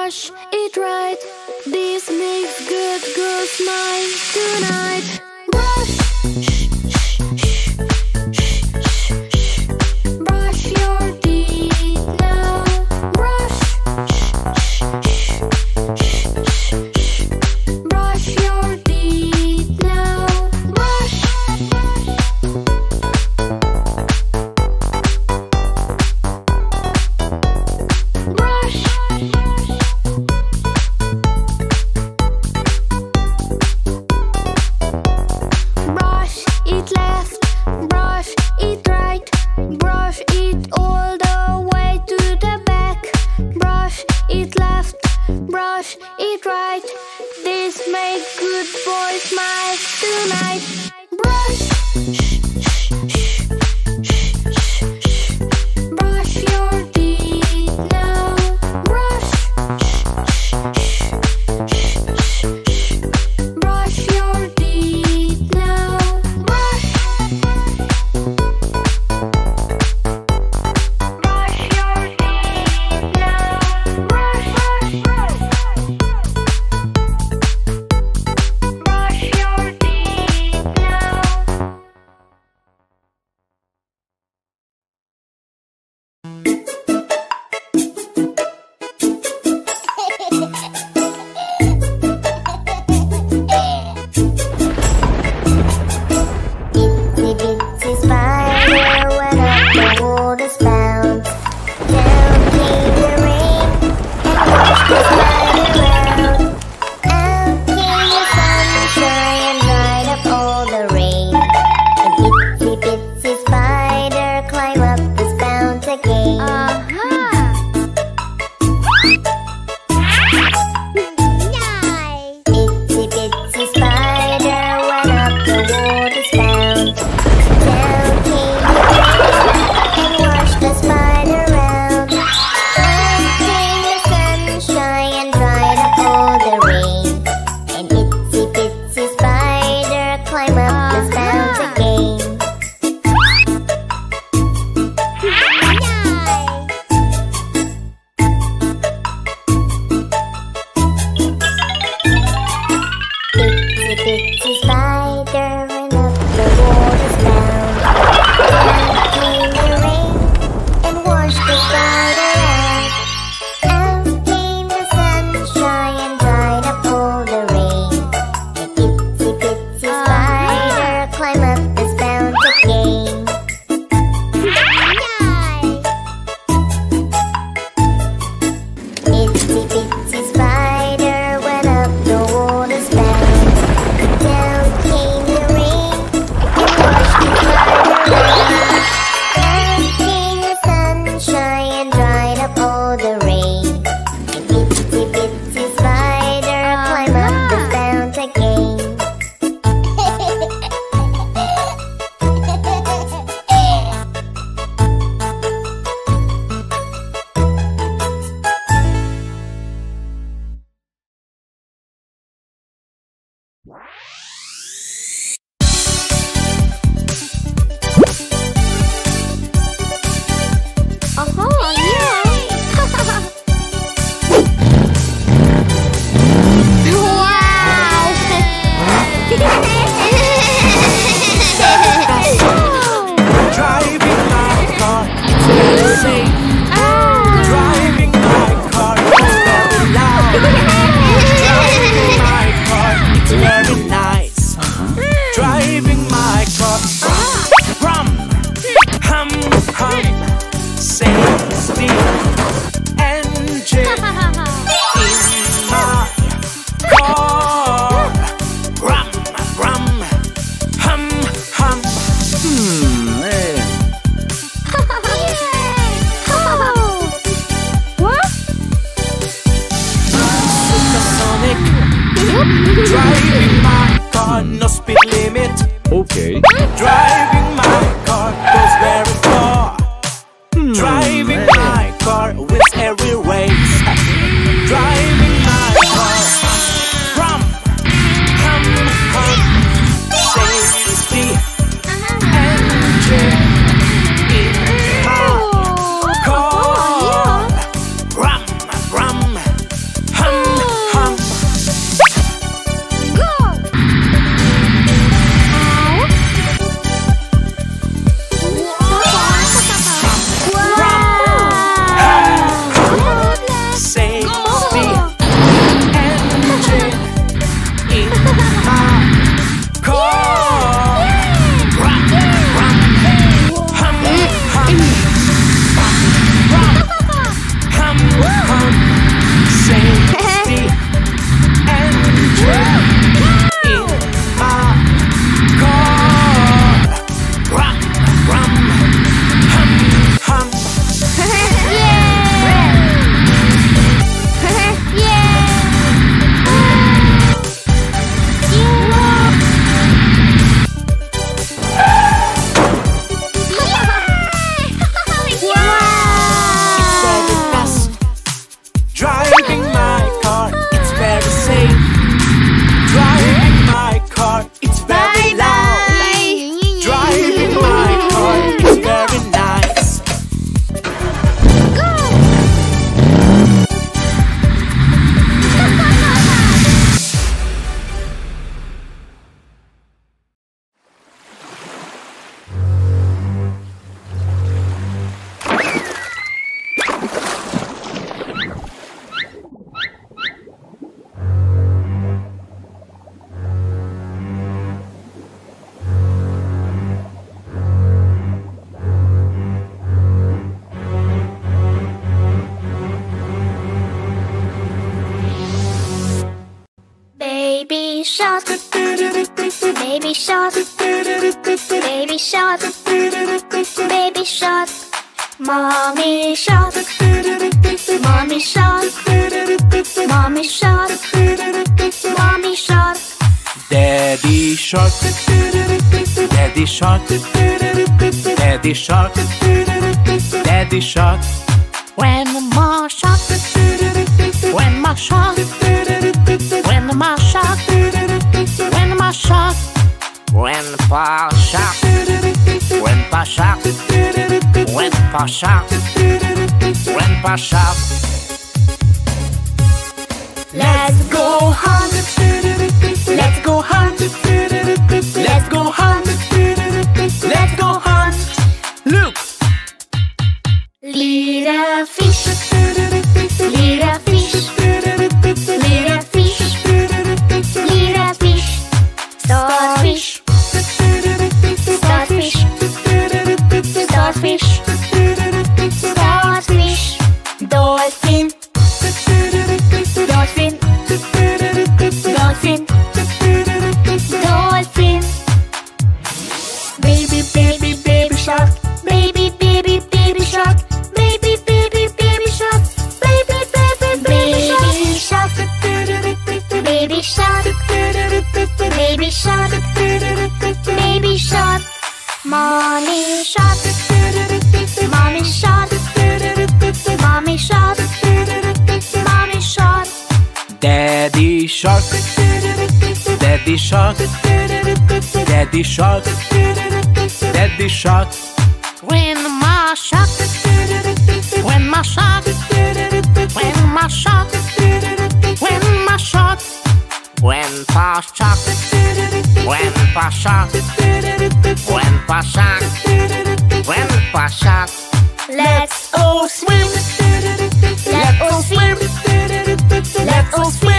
brush it right. This makes good girl smile tonight. Brush, brush your teeth now. Brush, brush your teeth now. Brush. Brush it left, brush it right, brush it all the way to the back. Brush it left, brush it right. This makes good boy smile tonight. Brush, brush your teeth now. Brush, brush your teeth now. Brush, brush your teeth now. Brush, brush your teeth now. Itsy bitsy spider went up the water's bound. Down came the rain and washed the spider out. Out came the sunshine and dried up all the rain. An itsy bitsy spider climbed up the spout again. Itsy bitsy spider went up the water's spout. Down came the rain and washed the spider out. Out came the sunshine and dried up all the rain. An itsy bitsy spider climbed up the spout again. Itsy bitsy spider went up the water's spout. Down came the rain and washed the spider out. Out came the sunshine and dried up all the rain. An itsy bitsy spider climbed up the spout again. Itsy bitsy spider went up the water's spout. Down came the rain and washed the spider out. Out came the sunshine and dried up all shark, baby shark, baby shark, baby shark. Mommy shark, mommy shark, mommy shark, mommy shark. Daddy shark, daddy shark, daddy shark, daddy shark. Grandma shark, grandma shark, grandma shark, grandma shark. Grandpa shark, grandpa shark, grandpa shark, grandpa shark. Let's go hunt, let's go hunt, let's go hunt, let's go hunt. Look! Little fish, little fish, little fish, little fish. Starfish, starfish, starfish, starfish. Dolphin, dolphin, dolphin, dolphin. Baby, baby, baby shark, baby, baby, baby shark, baby, baby, baby shark, baby, baby, baby shark, baby shark, baby shark, baby shark. Mommy shark, mommy shark, mommy shark, mommy shark. Daddy shark, daddy shark, daddy shark, daddy shark. Grandma shark, grandma shark, grandma shark, grandma shark. Grandpa shark, grandpa shark, grandpa shark, grandpa shark. Let's all swim, let's all swim, let's all swim.